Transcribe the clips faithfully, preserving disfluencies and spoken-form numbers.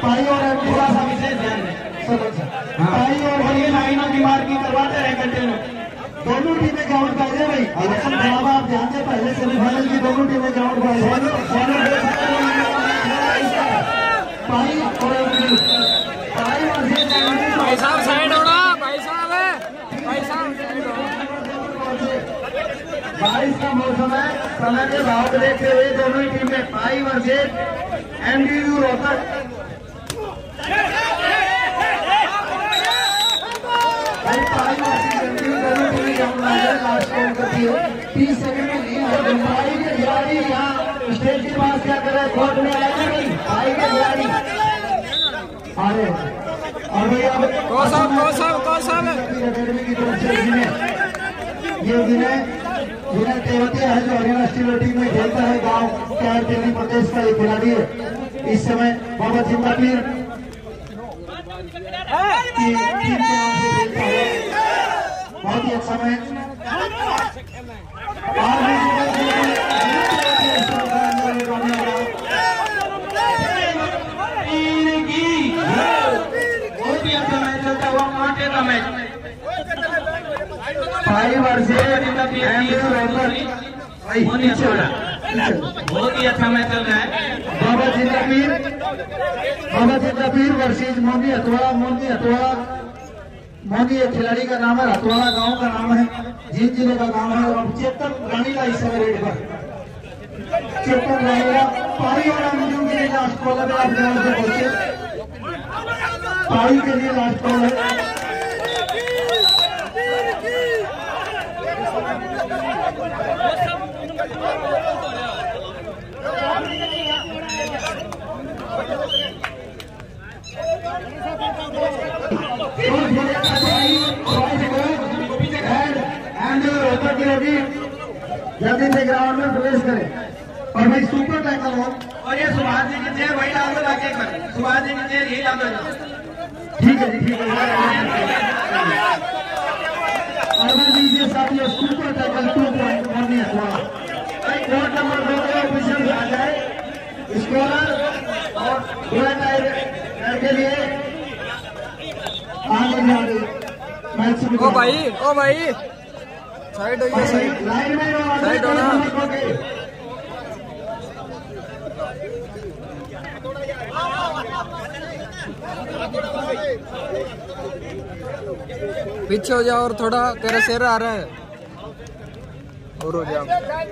पाई और थोड़ा सा विशेष ध्यान दें। पाई और ये लाइनों की मार्किंग करवाते रहे कंटिन्यू। दोनों टीमें ग्राउंड पर है भाई। इलेक्शन जवाब आप जानते हैं, पहले सेमीफाइनल की दोनों टीमें ग्राउंड पर है। पाई और पाई भाई साहब साइड होना, भाई साहब है, भाई साहब बारिश का मौसम है, समय के भाव को देखते हुए दोनों ही टीम में पाई वर्सेस एमडीयू रोहतक। भाई पाई वर्सेस एमडीयू दोनों टीमें लास्ट कॉल करती है। तीस सेकंड में लीड है। पाई के खिलाड़ी यहाँ स्टेज के पास क्या कर रहे हैं, कोर्ट में आएगा नहीं। पाई के खिलाड़ी अरे और भैया कौशल कौशल कौशल अकेडमी की तरफ से जिन्हें ये जिन्हें जिन्हें तेवतिया है, जो हरियाणा स्टील टीम में खेलता है, गांव कैर दिल्ली प्रदेश का एक खिलाड़ी है। इस समय मोहम्मद जिंदा पीर की टीम के नाम से खेलता है। बहुत ही अच्छा मैच। पाई वर्सेस बहुत ही अच्छा मैच चल रहा है। बाबा जिंदा पीर बाबा जिंदा पीर वर्सेस मोदी हथवाड़ा। मोदी हथवाड़ा मोदी एक खिलाड़ी का नाम है, हथवाड़ा गांव का नाम है, जींद जिले का गांव है। और चेतन रानीला इस समय रेड पर चेतन रानीला। पाई और एमडीयू के लिए लास्ट कॉल है। आप ध्यान से पहुंचे, पाई के लिए लास्ट कॉल है। जल्दी से ग्राउंड में प्रवेश करें और भाई सुपर टैकल हो। और ये सुभाष जी की चेयर वही डाल दो लाके पर, सुभाष जी की चेयर यही डाल दो। ठीक है जी, ठीक है। और दीजिए साथियों super tackle two point Modi Hathwada. Court number दो के ऑफिशियल आ जाए स्कोरर और के लिए आगे आगे मैच शुरू। ओ भाई ओ भाई साइड हो गया, साइड साइड होना। पीछे हो जाओ और थोड़ा, तेरा शेर आ रहा है और हो जाओ।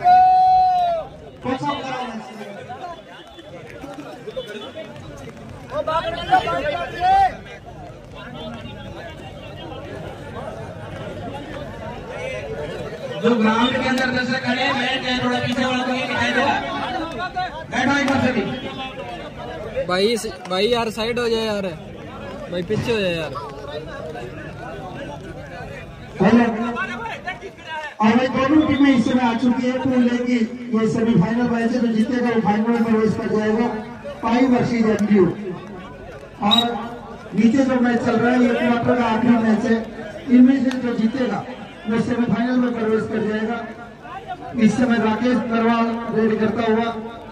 जो ग्राउंड के अंदर दर्शक खड़े हैं, बैठ जाए, थोड़ा पीछे वालों को ये दिखाई देगा। बैठो एक बार से भी। भाई भाई यार साइड हो जाए यार, भाई पीछे हो जाए यार। और भाई दोनों टीमें इस समय आ चुकी है। पूल लेगी ये सेमीफाइनल मैच है, तो जीतेगा वो फाइनल में प्रवेश कर जाएगा। पाई वर्सेस एमडीयू। और नीचे जो मैच चल रहा है ये क्वार्टर का आखिरी मैच है। इनमें से जो जीतेगा वो सेमीफाइनल में प्रवेश कर जाएगा। इस समय राकेश नरवाल रेड करता हुआ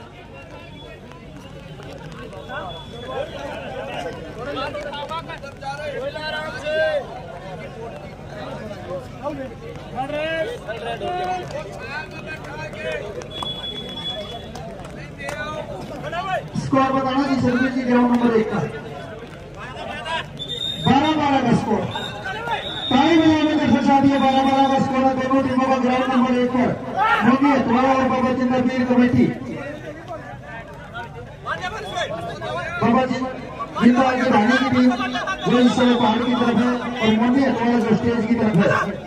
स्कोर बताना जी सर्विस जी ग्राउंड नंबर एक का बारह बारह का स्कोर। टाइम मिलाने का फंसा दिया। बारह बारह का स्कोर है दोनों टीमों का ग्राउंड नंबर एक पर। मोदी हथवाड़ा और बाबा जिंदा पीर कमेटी। बाबा जिंदा की रानी की टीम जो इस समय पहाड़ की तरफ है और मोदी हथवाड़ा जो स्टेज की तरफ है।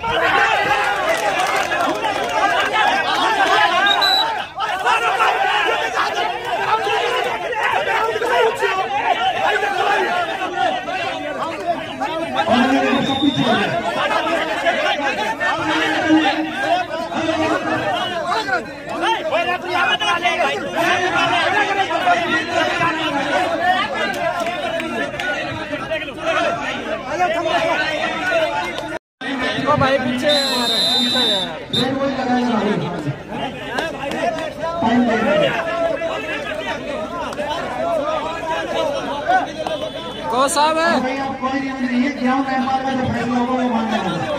ओ भाई पीछे यार, पीछे यार। टाइम को साहब है भाई अब कोई नहीं है, ग्राउंड एम्पायर का जो फैसला होगा वो मानना होगा।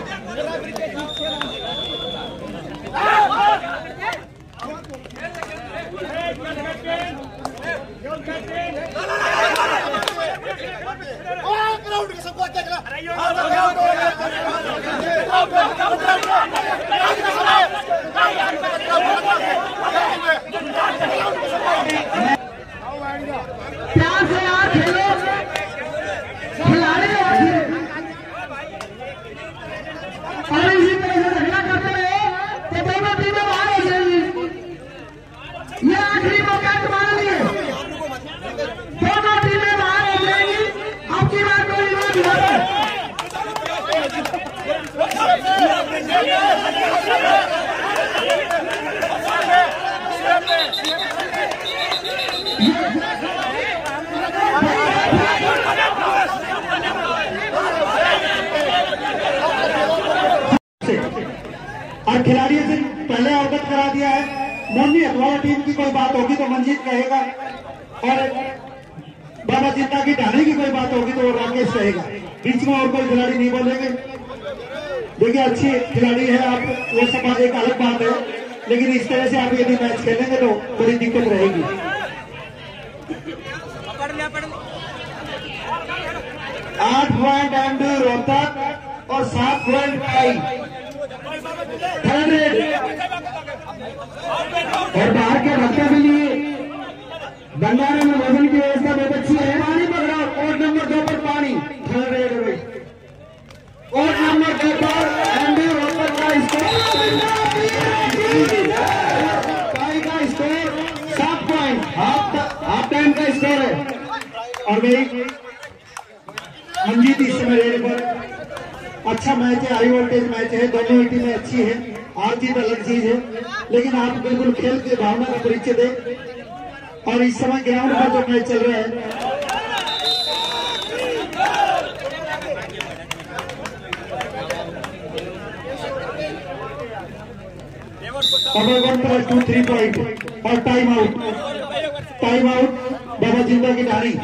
प्यार से यार खेलो, खिलाड़ी और इसी तरह से झगड़ा करते रहे तो दोनों टीमें बाहर हो जाएंगी। ये आखिरी मौका तुम्हारे लिए, दोनों टीमें बाहर हो जाएंगी। अब की बात कोई और खिलाड़ियों से पहले अवगत करा दिया है। मोनी हथवाला टीम की कोई बात होगी तो मंजीत कहेगा, और बाबा जिंदा की ढाने की कोई बात होगी तो राकेश कहेगा। बीच में और कोई खिलाड़ी नहीं बोलेंगे। देखिए अच्छी खिलाड़ी है आप, वो सब एक अलग बात है, लेकिन इस तरह से आप यदि मैच खेलेंगे तो बड़ी दिक्कत रहेगी। आठ पॉइंट एमडी रोहतक और सात पॉइंट पाई और बाहर के भक्तों के लिए भंडारे में भोजन की व्यवस्था बहुत अच्छी है। पानी पकड़ाओ, कोर्ट नंबर दो पर पानी थर्ड रेड भाई। कोर्ट नंबर दो पर एमडी रोहतक का स्कोर पाई का स्कोर सात पॉइंट हाफ हाफ टाइम का स्कोर है। और भाई मंजीत इस समय रेड पर अच्छा मैच है, हाई वोल्टेज मैच है, दोनों ही टीमें अच्छी है। हार जीत अलग चीज है, लेकिन आप बिल्कुल खेल की भावना का परिचय दें। और इस समय ग्राउंड पर जो मैच चल रहा है, और one plus two three point और time out, time out Baba Zinda की डाली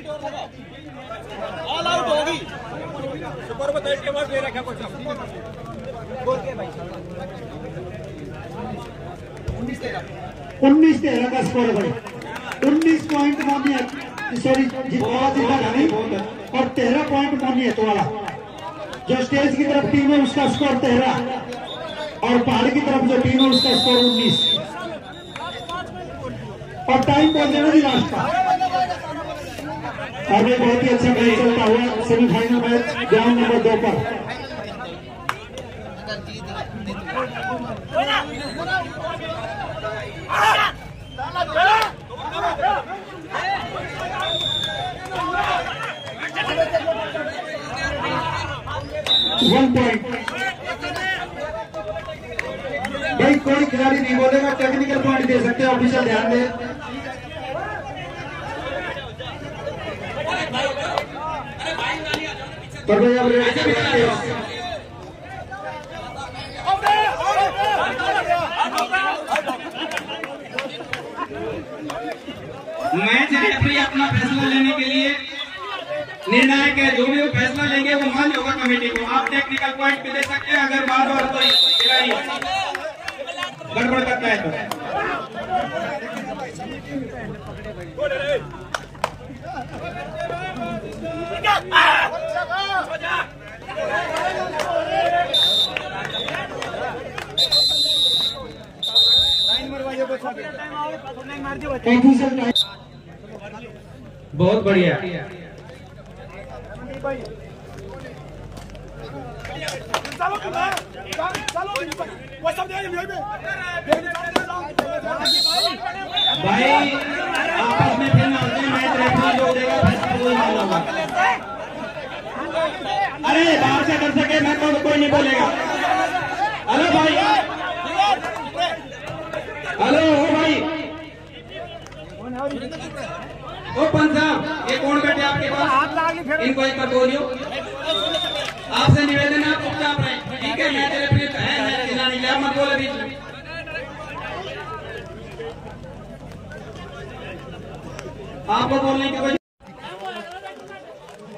उन्नीस तेरह का स्कोर है। उन्नीस पॉइंट मोनी सॉरी बाबा जिंदा डाली और तेरह पॉइंट मोनी हथवाला। जो स्टेज की तरफ टीम है उसका स्कोर तेरह और पहाड़ की तरफ जो टीम है उसका स्कोर उन्नीस। और टाइम पहुंच जाना जी लास्ट का। और ये बहुत ही अच्छा मैच चलता हुआ सेमीफाइनल मैच ग्राउंड नंबर दो पर। वन पॉइंट भाई, कोई खिलाड़ी नहीं बोलेगा, टेक्निकल पॉइंट दे सकते हैं। ऑफिशियल ध्यान दें। पर भाई अब रेड मैच रेफरी अपना फैसला लेने के लिए निर्णायक है। जो भी वो फैसला लेंगे वो मान्य होगा कमेटी को। आप टेक्निकल पॉइंट भी दे सकते हैं अगर बार बार कोई खिलाड़ी गड़बड़ करता है तो। बहुत बढ़िया। भाई आपस में फिर ना मैच रेफरी जो देगा फैसला वही मानना होगा। अरे बाहर से कर सके मैं तो कोई नहीं बोलेगा। हेलो भाई, हेलो ओ भाई, ओ पंच साहब ये कौन बैठे आपके पास, इनको एक बार बोलियो। आपसे निवेदन है आप चुपचाप रहे, ठीक है। मैच रेफरी है, मैच खिलाने के लिए मत बोले बीच में। आपको बोलने की कोई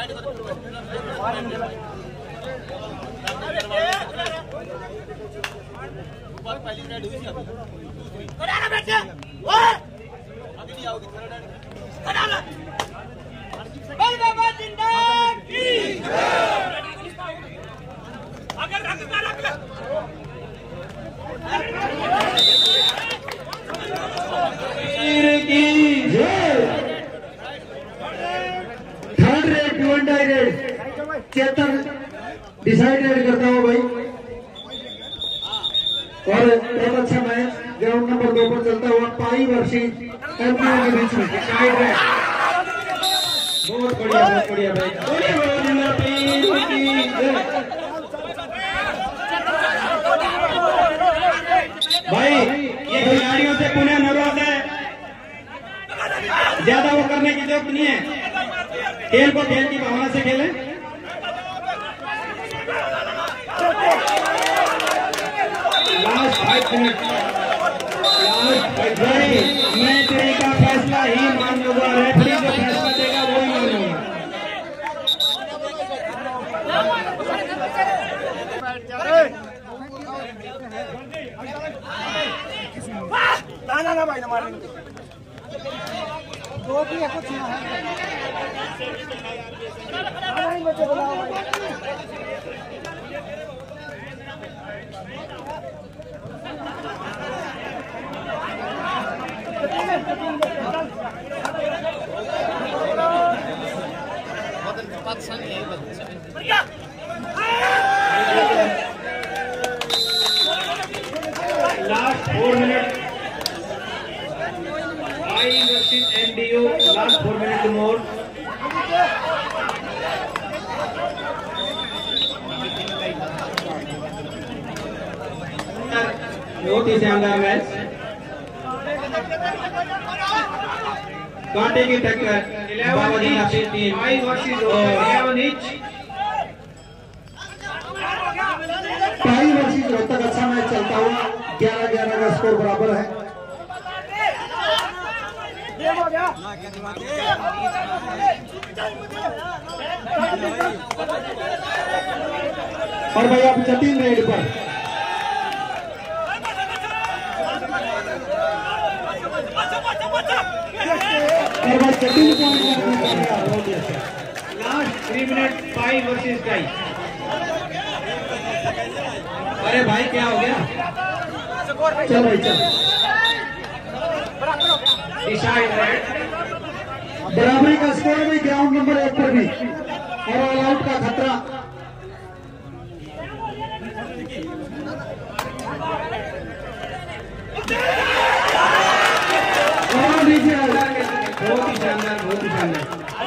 थर्ड रेड डुअंडाई रेड चेतन डिसाइडेड करता हूँ भाई। और बहुत अच्छा मैच ग्राउंड नंबर दो पर चलता हुआ पाई वर्षी एमपीओ के बीच में डिसाइड है। बहुत बढ़िया बहुत बढ़िया भाई। भाई ये खिलाड़ियों से पुनः अनुरोध है, ज्यादा वो करने की जरूरत नहीं है, खेल को खेल की भावना से खेलें। लास्ट फाइव मिनट मैच का फैसला ही मान लूंगा, रेफरी जो फैसला देगा वो ही मान लूंगा। ना ना भाई ना मारेंगे दो भी है कुछ ना नहीं बच्चे बुलाओ लास्ट फोर मिनट आई versus NDU, last four minute more. बहुत ही शानदार मैच, कांटे की टक्कर। इलेवन इंच पाई वर्षी जब तक अच्छा मैच चलता हुआ ग्यारह ग्यारह का स्कोर बराबर है। और भाई आप जतीन रेड पर और भाई Jatin last three minute five versus tie. अरे भाई क्या हो गया? चल भाई चल डिसाइड रेड बराबरी का स्कोर भी ग्राउंड नंबर एक पर भी और ऑल आउट का खतरा। और नीचे बहुत ही शानदार बहुत ही शानदार।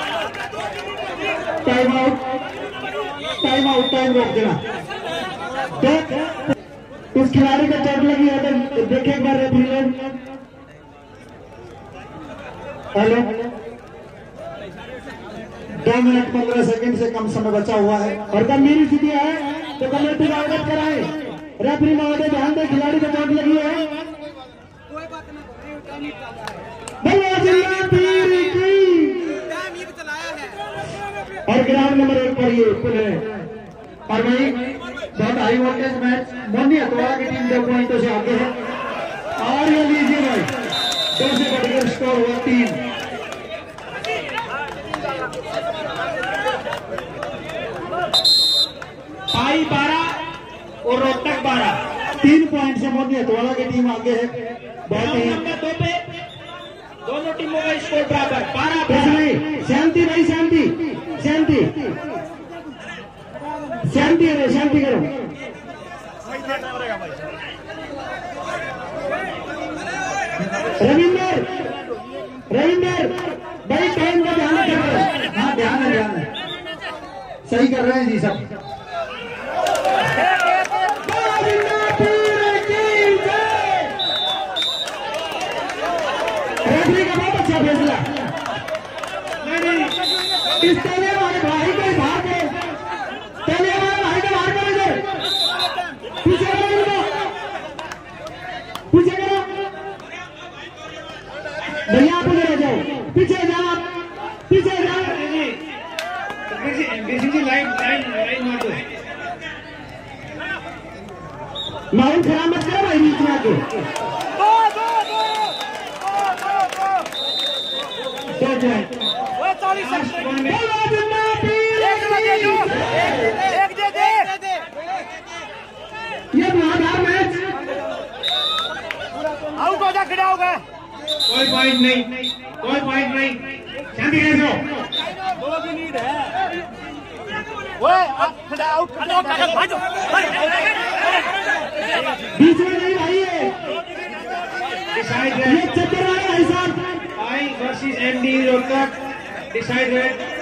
Time out time out time रोक देना। देख उस खिलाड़ी को चोट लगी है तो देखे एक बार रेफरी लोग। हेलो दो मिनट पंद्रह सेकंड से कम समय बचा हुआ है और गंभीर स्थिति है तो कमेटी का अवगत कराए। रेफरी महोदय ध्यान दे, खिलाड़ी को चोट लगी है। और ग्राउंड नंबर एक पर ये पुल है। और भाई बहुत high voltage match, Moni Hatwada की टीम दो पॉइंटों से आगे है। और ये लीजिए भाई दो से बढ़कर स्कोर हुआ तीन। पाई बारह और रोहतक बारह, तीन पॉइंट से मोनी हतवाड़ा की टीम आगे है। बहुत ही नंबर दो पे दोनों टीमों का स्कोर बराबर बारह। शांति भाई शांति शांति शांति करो शांति करो। रविंदर रविंदर भाई टाइम का ध्यान रखो। हाँ ध्यान है ध्यान है, सही कर रहे हैं जी सब। रेफरी का बहुत अच्छा फैसला। इस तेले वाले भाई को बाहर करो, तेले वाले भाई को बाहर करो, इधर पीछे करो, इनको पीछे करो भैया, आप उधर आ जाओ, पीछे जाओ, पीछे जाओ। किसी की लाइन लाइन लाइन मार दो। लाइन खराब मत करो भाई बीच में आके। दो दो दो दो दो वो चालीस सेकंड में एक दे दो एक दे दे ये धुआंधार मैच आउट हो जा खड़ा हो गया। कोई पॉइंट नहीं, कोई पॉइंट नहीं, शांति से रहो। दो की नीड है वो खड़ा आउट खड़ा भाजो बीच में नहीं भाई ये डिसाइड ये चक्कर आ रहा है भाई साहब। आई वर्सेस एमडी रोहतक डिसाइड